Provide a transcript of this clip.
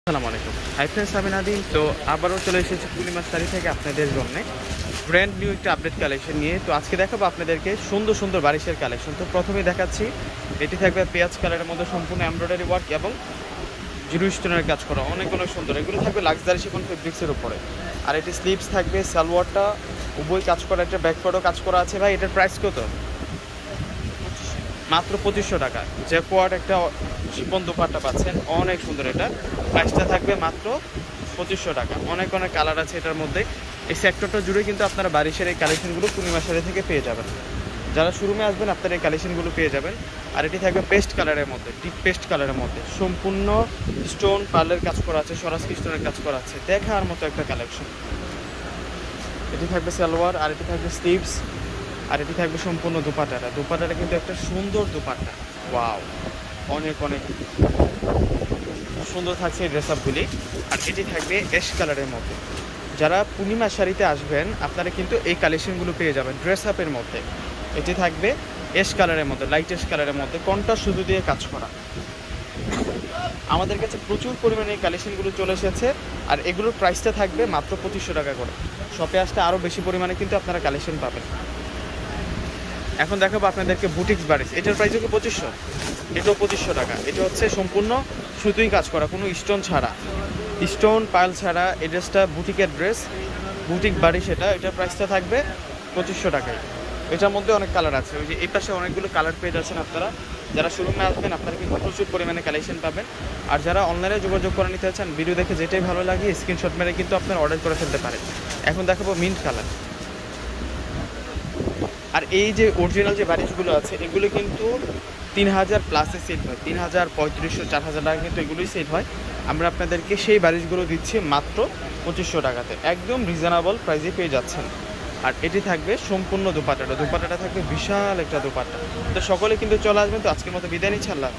আসসালামু আলাইকুম। Hi friends, আমি নাদিম। তো আবারও চলে এসেছি পূর্ণিমার শাড়ি থেকে আপনাদের জন্য ব্র্যান্ড নিউ একটা আপডেট কালেকশন নিয়ে। তো আজকে দেখাবো আপনাদেরকে সুন্দর সুন্দর বারিশের কালেকশন। তো প্রথমেই দেখাচ্ছি, এটি থাকবে পেঁয়াজ কালারের মধ্যে সম্পূর্ণ এমব্রয়ডারি ওয়ার্ক এবং জিরো স্টোনের কাজ করা, অনেক অনেক সুন্দর। এগুলো থাকবে লাক্সারি শিফন ফেব্রিক্সের উপরে। আর এটি স্লিভস থাকবে, সালোয়ারটা উভয় কাজ করা, একটা ব্যাকপার্টও কাজ করা আছে। ভাই এটার প্রাইস কত? মাত্র 2500 টাকা। যে কোয়ার্ড একটা শিপন দোপাট্টা পাচ্ছেন, অনেক সুন্দর। এটা প্রাইসটা থাকবে মাত্র 2500 টাকা। অনেক অনেক কালার আছে এটার মধ্যে। এই সেক্টরটা জুড়ে কিন্তু আপনারা বারিশের এই কালেকশনগুলো পূর্ণিমা শাড়ি থেকে পেয়ে যাবেন। যারা শোরুমে আসবেন আপনারা এই কালেকশনগুলো পেয়ে যাবেন। আর এটি থাকবে পেস্ট কালারের মধ্যে, ডিপ পেস্ট কালারের মধ্যে সম্পূর্ণ স্টোন পার্লের কাজ করা আছে, সরাসরি স্টোনের কাজ করা আছে, দেখার মতো একটা কালেকশন। এটি থাকবে সালোয়ার, আর এটি থাকবে স্লিভস, আর এটি থাকবে সম্পূর্ণ দোপাট্টাটা। দোপাট্টাটা কিন্তু একটা সুন্দর দোপাট্টা, ওয়াও, অনেক অনেক সুন্দর থাকছে এই ড্রেস আপগুলি। আর এটি থাকবে অ্যাশ কালারের মধ্যে। যারা পূর্ণিমা শাড়িতে আসবেন আপনারা কিন্তু এই কালেকশনগুলো পেয়ে যাবেন ড্রেস আপের মধ্যে। এটি থাকবে অ্যাশ কালারের মধ্যে, লাইট অ্যাশ কালারের মধ্যে, কন্ট্রাস্ট সুতো দিয়ে কাজ করা। আমাদের কাছে প্রচুর পরিমাণে এই কালেকশনগুলো চলে এসেছে। আর এগুলোর প্রাইসটা থাকবে মাত্র 2500 টাকা করে। শপে আসলে আরও বেশি পরিমাণে কিন্তু আপনারা কালেকশন পাবেন। এখন দেখাবো আপনাদেরকে বুটিক্স বারিশ। এটার প্রাইস হচ্ছে 2500, এটাও 2500 টাকা। এটা হচ্ছে সম্পূর্ণ সুতোই কাজ করা, কোনো স্টোন ছাড়া, স্টোন পাইল ছাড়া। এই ড্রেসটা বুটিকের ড্রেস, বুটিক বারিশ। এটার প্রাইসটা থাকবে 2500 টাকায়। এটার মধ্যে অনেক কালার আছে, ওই যে এই পাশে অনেকগুলো কালার পেয়ে যাচ্ছেন আপনারা। যারা শোরুমে আসবেন আপনারা কিন্তু প্রচুর পরিমাণে কালেকশন পাবেন। আর যারা অনলাইনে যোগাযোগ করে নিতে চান, ভিডিও দেখে যেটাই ভালো লাগে স্ক্রিনশট মেরে কিন্তু আপনারা অর্ডার করে ফেলতে পারেন। এখন দেখাবো মিন্ট কালার। আর এই যে অরিজিনাল যে বারিশগুলো আছে এগুলো কিন্তু 3000 প্লাসে সেল হয়, 3000, 3500, 4000 টাকা কিন্তু এগুলোই সেল হয়। আমরা আপনাদেরকে সেই বারিশগুলো দিচ্ছি মাত্র 2500 টাকাতে, একদম রিজনেবল প্রাইসে পেয়ে যাচ্ছেন। আর এটি থাকবে সম্পূর্ণ দোপাট্টাটা থাকবে বিশাল একটা দোপাট্টা। তো সকলে কিন্তু চলে আসবেন। তো আজকের মতো বিদায় নিচ্ছি, আল্লাহ।